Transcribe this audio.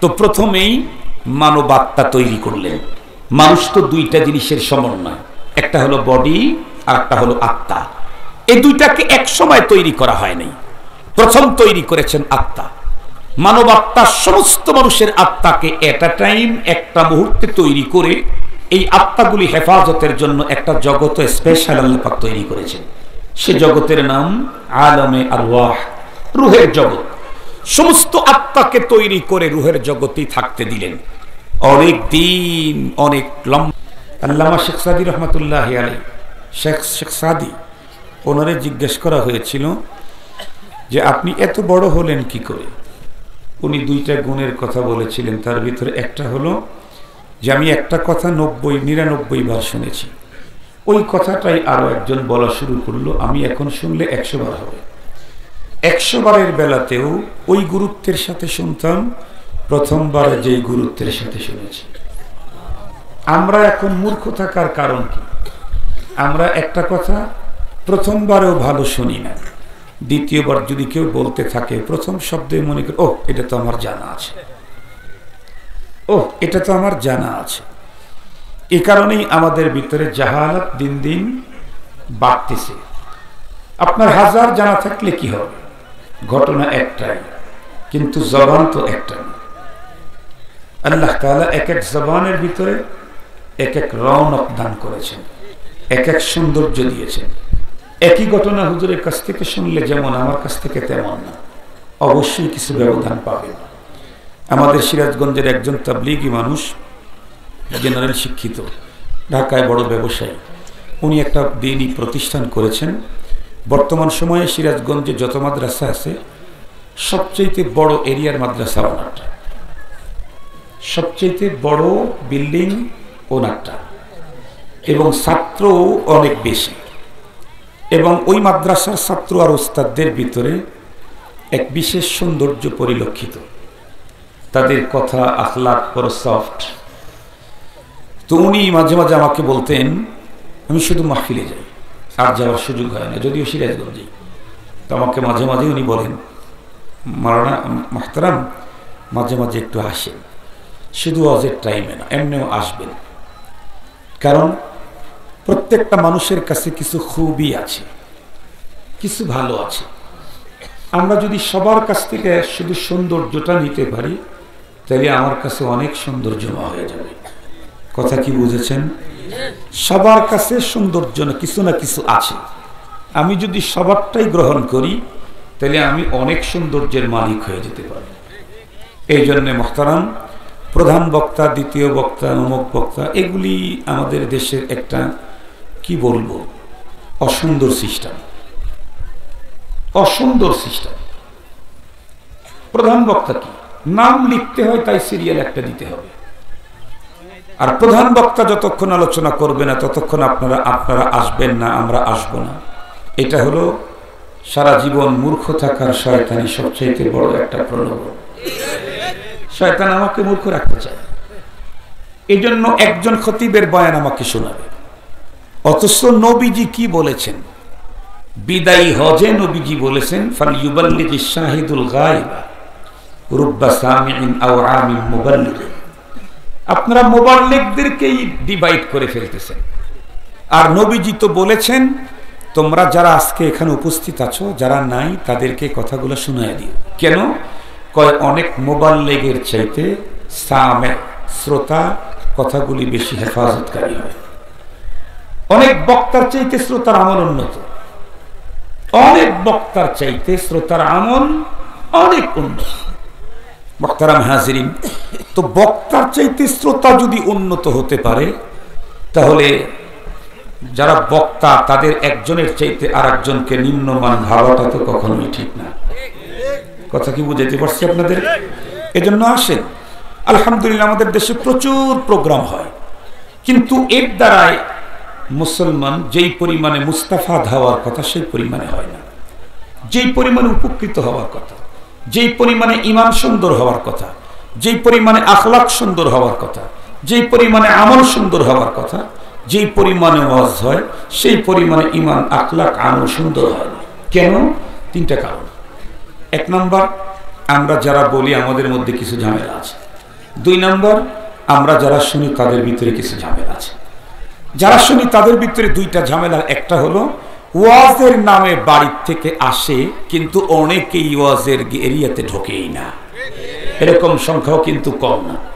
তো প্রথমেই মানব আত্মা তৈরি করলেন। মানুষ তো দুইটা জিনিসের সমন্বয়, একটা হলো বডি আর একটা হলো আত্মা। এই দুইটাকে এক সময় তৈরি করা হয়নি, প্রথম তৈরি করেছেন আত্মা। মানব আত্মা সমস্ত মানুষের আত্মাকে এট আ টাইম একটা মুহূর্তে তৈরি করে এই আত্মাগুলি হেফাজতের জন্য একটা জগৎ স্পেশাল আল্লাহ পাক তৈরি করেছেন। সে জগতের নাম আলমে আরওয়াহ, রূহের জগৎ। সমস্ত আত্মাকে তৈরি করে রূহের জগতেই থাকতে দিলেন অনেক দিন, অনেক লম্বা। আল্লামা শেখ সাদি রহমতুল্লাহ আলাইহি, শেখ সাদি, ওনারে জিজ্ঞেস করা হয়েছিল যে আপনি এত বড় হলেন কি করে। উনি দুইটা গুণের কথা বলেছিলেন, তার ভিতরে একটা হলো যে আমি একটা কথা 99 বার শুনেছি, ওই কথাটাই আরো একজন বলা শুরু করলো, আমি এখন শুনলে 100 বার হবে। 100 বারের বেলাতেও ওই গুরুত্বের সাথে শুনতাম প্রথমবার যেই গুরুত্বের সাথে শুনেছি। আমরা এখন মূর্খ থাকার কারণ কি? আমরা একটা কথা প্রথমবারেও ভালো শুনি না, দ্বিতীয়বার যদি কেউ বলতে থাকে প্রথম শব্দে মনে করি ও এটা তো আমার জানা আছে, ও এটা তো আমার জানা আছে। এ কারণেই আমাদের ভিতরে জাহালাত দিন দিন বাড়তেছে। আপনার 1000 জানা থাকলে কি হবে? ঘটনা একটাই, কিন্তু জবান তো একটা না। আল্লাহ তাআলা এক এক জবানের ভিতরে এক এক রৌনক দান করেছেন, এক এক সৌন্দর্য দিয়েছেন। একই ঘটনা হুজুরের কাছ থেকে শুনলে যেমন, আমার কাছ থেকে তেমন না, অবশ্যই কিছু ব্যবধান পাবে। আমাদের সিরাজগঞ্জের একজন তাবলীগী মানুষ, জেনারেল শিক্ষিত, ঢাকায় বড় ব্যবসায়ী, উনি একটা দ্বীনী প্রতিষ্ঠান করেছেন। বর্তমান সময়ে সিরাজগঞ্জে যত মাদ্রাসা আছে সবচেয়ে বড় এরিয়ার মাদ্রাসা ওনারটা, সবচেয়ে বড় বিল্ডিং ওনারটা, এবং ছাত্র অনেক বেশি। এবং ওই মাদ্রাসার ছাত্র আর ওস্তাদদের ভিতরে এক বিশেষ সৌন্দর্য পরিলক্ষিত, তাদের কথা আখলাক বড় সফট। তো উনি মাঝে মাঝে আমাকে বলতেন, আমি শুধু মাহফিলে যাই, আর যাওয়ার সুযোগ হয় না, যদিও সিরাজগঞ্জে। তো আমাকে মাঝে মাঝে উনি বলেন, মাওলানা মাহতারাম মাঝে মাঝে একটু আসেন, শুধু ওয়াজের টাইমে না, এমনিও আসবেন। কারণ প্রত্যেকটা মানুষের কাছে কিছু খুবই আছে, কিছু ভালো আছে। আমরা যদি সবার কাছ থেকে শুধু সৌন্দর্যটা নিতে পারি, তাহলে আমার কাছে অনেক সৌন্দর্য হয়ে যাবে। কথা কি বুঝেছেন? সবার কাছে সৌন্দর্য না কিছু আছে। আমি যদি সবারটাই গ্রহণ করি, তাহলে আমি অনেক সৌন্দর্যের মালিক হয়ে যেতে পারি। এই জন্য মুহতারাম, প্রধান বক্তা, দ্বিতীয় বক্তা, অমুক বক্তা, এগুলি আমাদের দেশের একটা কি বলবো অসুন্দর সিস্টেম, অসুন্দর সিস্টেম। প্রধান বক্তা কি নাম লিখতে হয়, তাই সিরিয়াল একটা দিতে হবে। আর প্রধান বক্তা যতক্ষণ আলোচনা করবে না ততক্ষণ আপনারা আসবেন না, আমরা আসবো না। এটা হলো সারা জীবন মূর্খ থাকার শয়তানি সবচেয়ে বড় একটা প্রলোভন। শয়তান আমাকে মূর্খ রাখতে চায়, এই জন্য একজন খতিবের বয়ান আমাকে শোনাবে। অথচ নবীজি কি বলেছেন? বিদায়ী হজে নবীজি বলেছেন, ফালইউবাল্লিগিশ শাহিদুল গায়ব রুব্বা সামিইন আও আমিন মুবাল্লিগ। আপনারা মুবাল্লিগদেরকেই ডিভাইড করে ফেলতেছেন। আর নবীজি তো বলেছেন, তোমরা যারা আজকে এখানে উপস্থিত আছো, যারা নাই তাদেরকে কথাগুলো শুনাইয়া দিও। কেন? কয় অনেক মুবাল্লিগের চাইতে সামে শ্রোতা কথাগুলি বেশি হেফাজতকারী হয়। অনেক বক্তার চাইতে শ্রোতার আমল উন্নত, অনেক বক্তার চাইতে শ্রোতার আমল অনেক উন্নত। মুহতারাম হাজিরিন, তো বক্তার চাইতে শ্রোতা যদি উন্নত হতে পারে, তাহলে যারা বক্তা তাদের একজনের চাইতে আর একজনকে নিম্নমান ভাবাটা তো কখনোই ঠিক না। কথা কি বুঝাইতে পারছি আপনাদের? এজন্য আসেন, আলহামদুলিল্লাহ আমাদের দেশে প্রচুর প্রোগ্রাম হয়, কিন্তু এর দ্বারাই মুসলমান যেই পরিমাণে মুস্তাফাদ হওয়ার কথা সেই পরিমাণে হয় না। যেই পরিমাণে উপকৃত হওয়ার কথা, যেই পরিমাণে ঈমান সুন্দর হওয়ার কথা, যেই পরিমাণে আখলাক সুন্দর হওয়ার কথা, যেই পরিমাণে আমল সুন্দর হওয়ার কথা, যেই পরিমাণে ওয়াজ হয়, সেই পরিমাণে ঈমান আখলাক আমল সুন্দর হয় না। কেন? 3টা কারণ। 1 নম্বর, আমরা যারা বলি আমাদের মধ্যে কিছু ঝামেলা আছে। দুই নম্বর, আমরা যারা শুনি তাদের ভিতরে কিছু ঝামেলা আছে। যারা শুনি তাদের ভিতরে দুইটা ঝামেলার, একটা হলো ওয়াজের নামে বাড়ির থেকে আসে কিন্তু অনেকেই ওয়াজের এরিয়াতে ঢোকেই না, এরকম সংখ্যাও কিন্তু কম না।